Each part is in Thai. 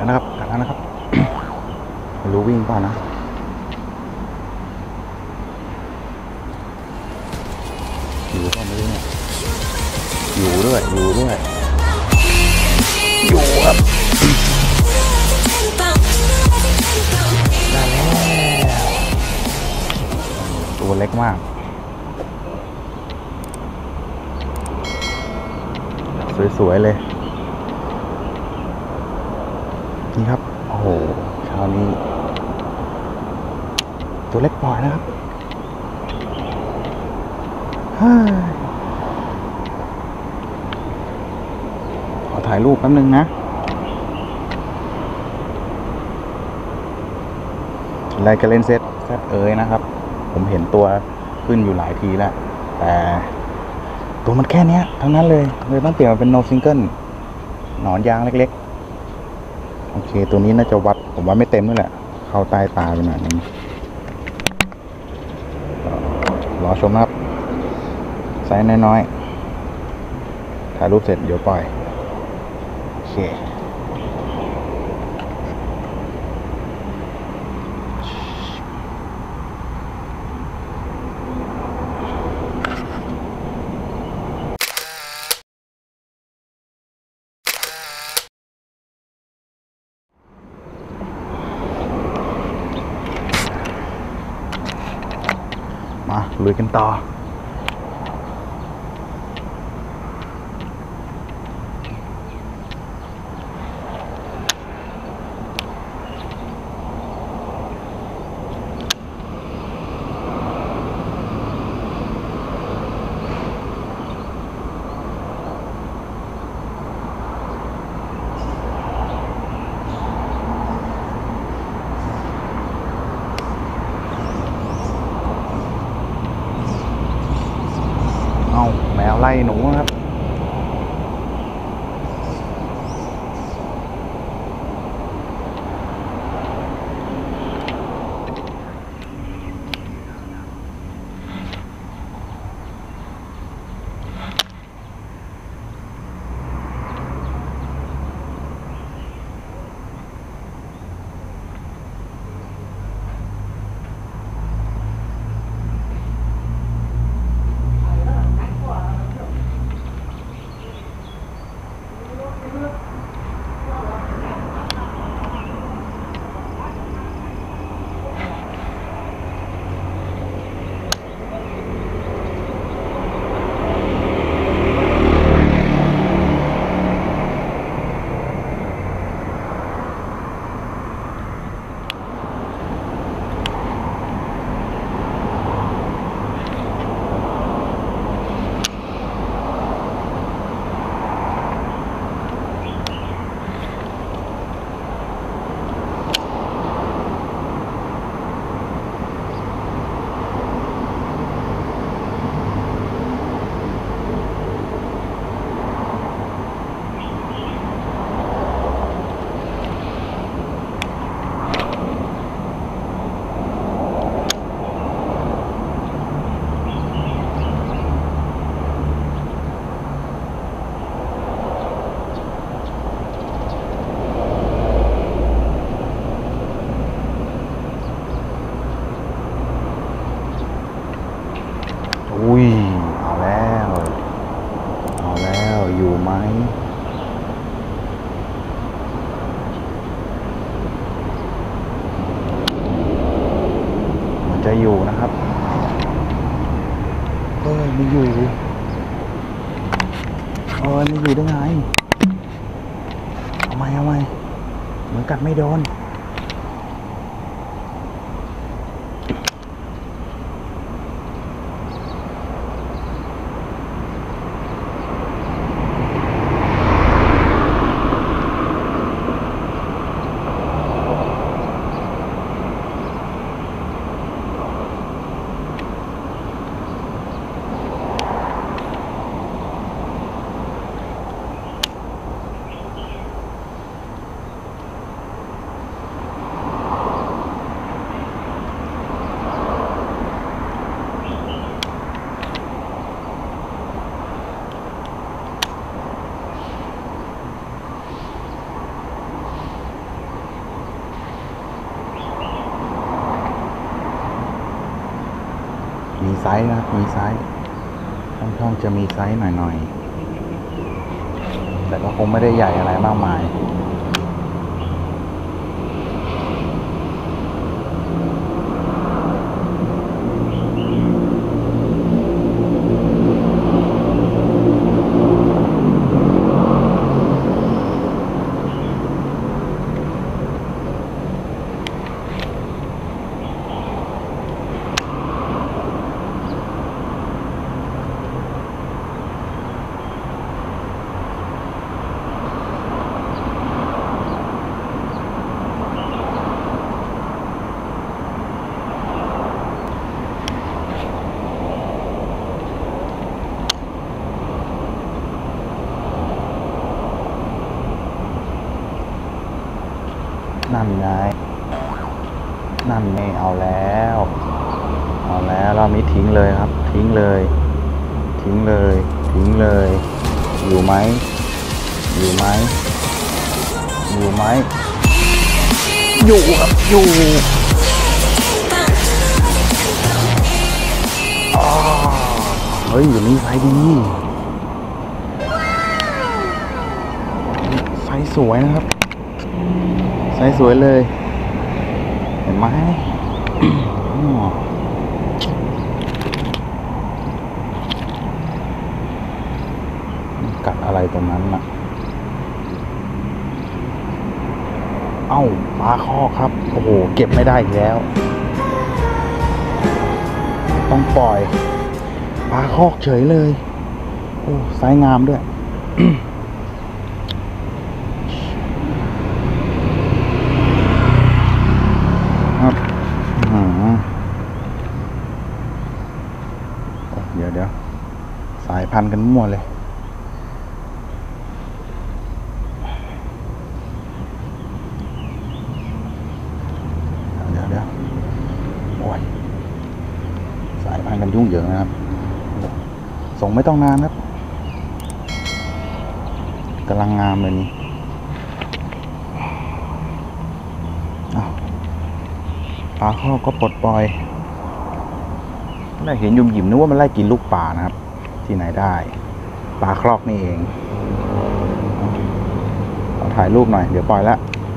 แล้วนะครับกัดแล้วนะครับ ไม่รู้วิ่งเปล่านะอยู่ก็ไม่รู้เนี่ยอยู่ด้วยอยู่ครับได้แล้วตัวเล็กมากสวยๆเลยนี่ครับโอ้โหเช้านี้ตัวเล็กปล่อยนะครับขอถ่ายรูปแป๊บนึงนะอะไรก็เล่นเซตนะครับผมเห็นตัวขึ้นอยู่หลายทีแล้วแต่ตัวมันแค่นี้ทั้งนั้นเลยต้องเปลี่ยนมาเป็น no single หนอนยางเล็กๆโอเคตัวนี้น่าจะวัดผมว่าไม่เต็มด้วยแหละเข้าใต้ตาไปหน่อยนึงรอชมนะครับไซส์น้อยๆถ่ายรูปเสร็จเดี๋ยวปล่อยโอเคมาลุยกันต่อเอาแมวไล่หนูครับอุ้ยเอาแล้วอยู่ไหมมันจะอยู่นะครับไม่อยู่ไม่อยู่ได้ไงเอาไหมเหมือนกัดไม่โดนไซส์นะครับมีไซส์ค่อนข้างจะมีไซส์หน่อยๆแต่ก็คงไม่ได้ใหญ่อะไรมากมายนั่นไงนั่นไงเอาแล้วรอบนี้ทิ้งเลยครับทิ้งเลยอยู่ไหมอยู่ครับอยู่อ๋อเฮ้ยอยู่นี่ไซส์ดีไซส์สวยนะครับไซส์สวยเลยเห็นไหม กัดอะไรตรงนั้นน่ะเอ้าปลาคอกครับโอ้โหเก็บไม่ได้อีกแล้วต้องปล่อยปลาคอกเฉยเลยโอ้ไซส์งามด้วย ครับเดี๋ยวสายพันกันมั่วเลยเดี๋ยวโอ้ยสายพันกันยุ่งเหยิงนะครับส่งไม่ต้องนานครับกำลังงามเลยนี่ปลาข้อก็ปลดปล่อยได้เห็นยุ่มหยิมนึกว่ามันไล่กินลูกปลานะครับที่ไหนได้ปลาครอกนี่เองขอถ่ายรูปหน่อยเดี๋ยวปล่อยแล้ว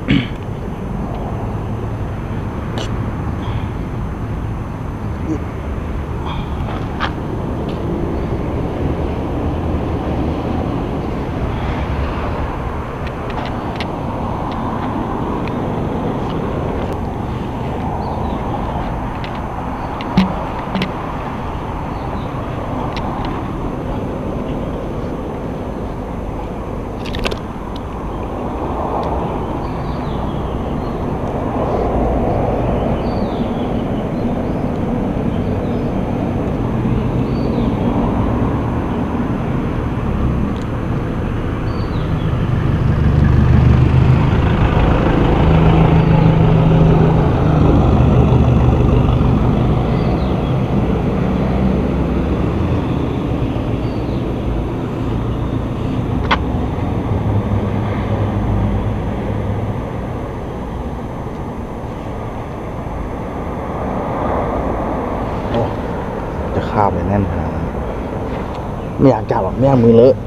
คาบเลยแน่นขนาดนั้นไม่อยากจับหรอกไม่อยากมือเลอะ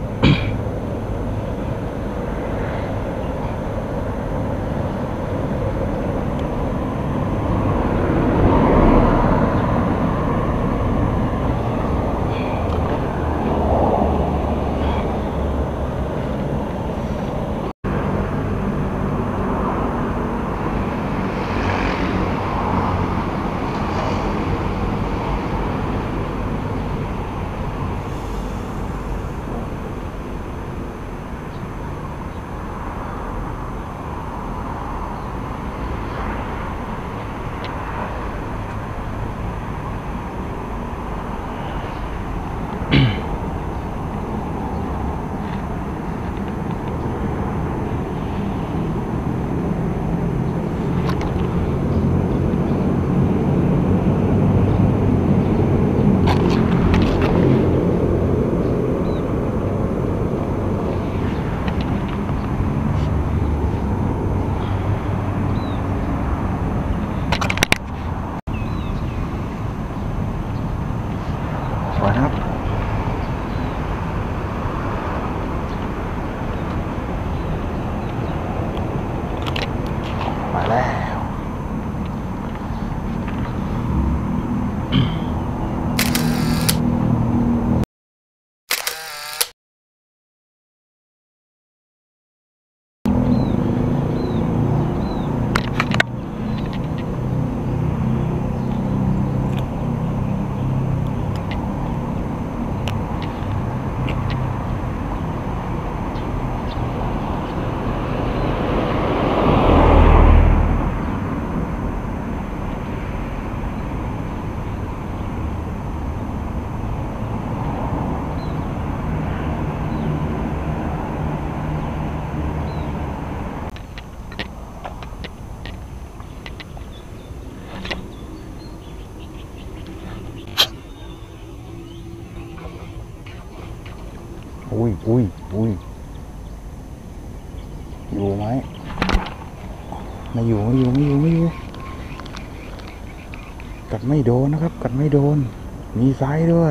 แล้วอุ้ยอยู่ไหมไม่อยู่กัดไม่โดนนะครับกัดไม่โดนมีไซส์ด้วย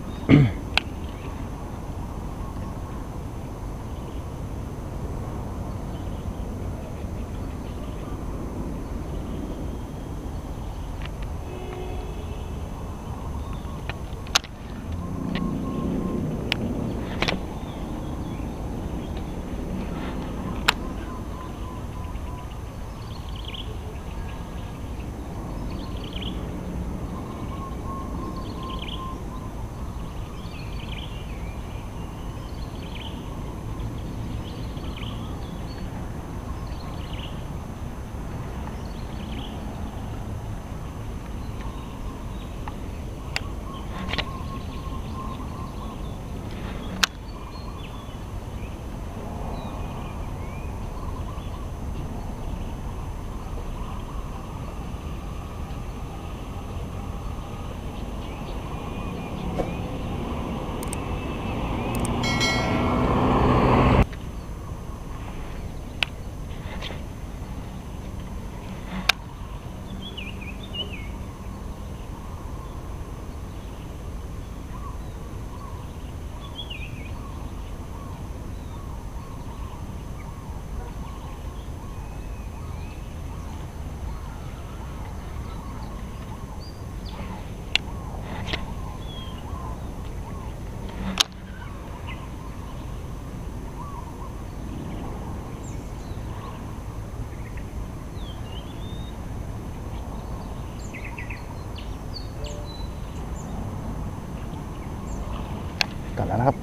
กัดแล้วนะครับ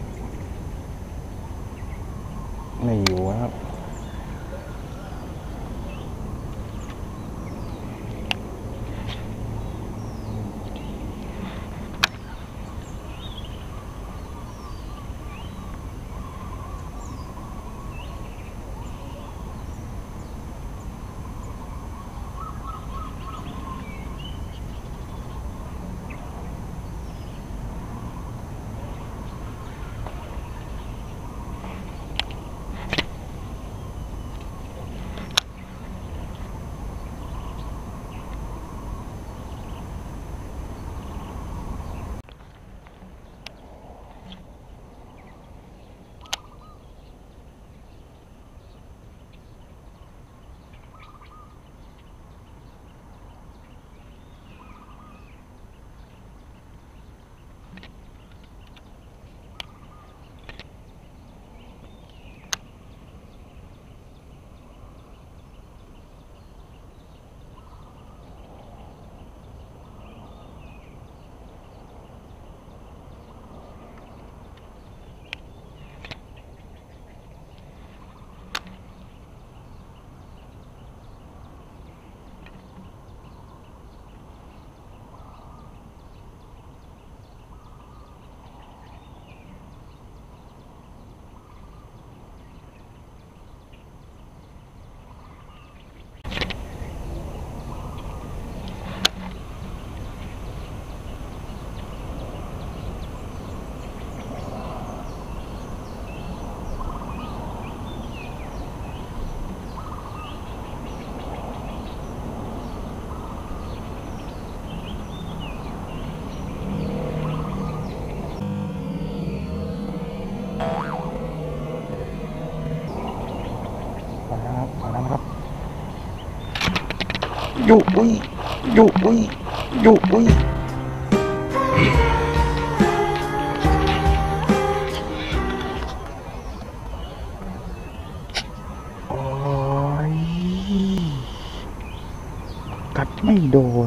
ไม่อยู่นะครับอยู่อุ้ยอยู่อุ้ยอยู่อุ้ยโอ้ยกัดไม่โดน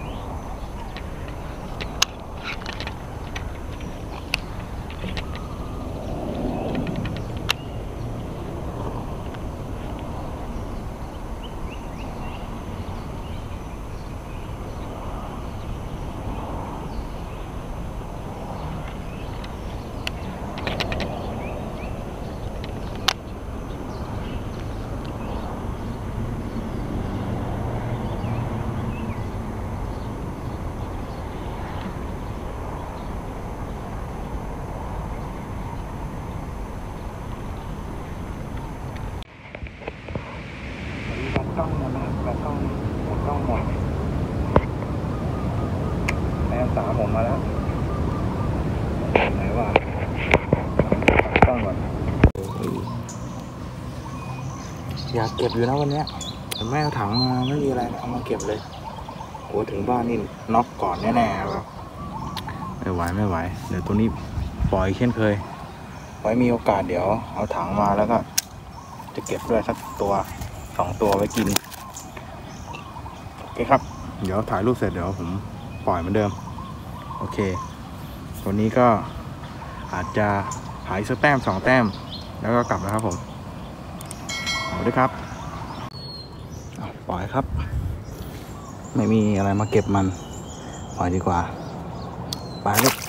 กล้องนะครับแบบกล้องหมดแม่สาวผมมาแล้วไหนวะกล้องก่อนอยากเก็บอยู่นะวันนี้แต่แม่เอาถังมาไม่มีอะไรเอามาเก็บเลยโอ้ถึงบ้านนี่น็อกก่อนแน่ๆครับไม่ไหวเดี๋ยวตัวนี้ปล่อยเช่นเคยไว้มีโอกาสเดี๋ยวเอาถังมาแล้วก็จะเก็บด้วยสักตัว2 ตัวไว้กินโอเคครับเดี๋ยวถ่ายรูปเสร็จเดี๋ยวผมปล่อยเหมือนเดิมโอเคตัวนี้ก็อาจจะหายสักแต้ม2 แต้มแล้วก็กลับนะครับผมสวัสดีครับปล่อยครับไม่มีอะไรมาเก็บมันปล่อยดีกว่าไปลูก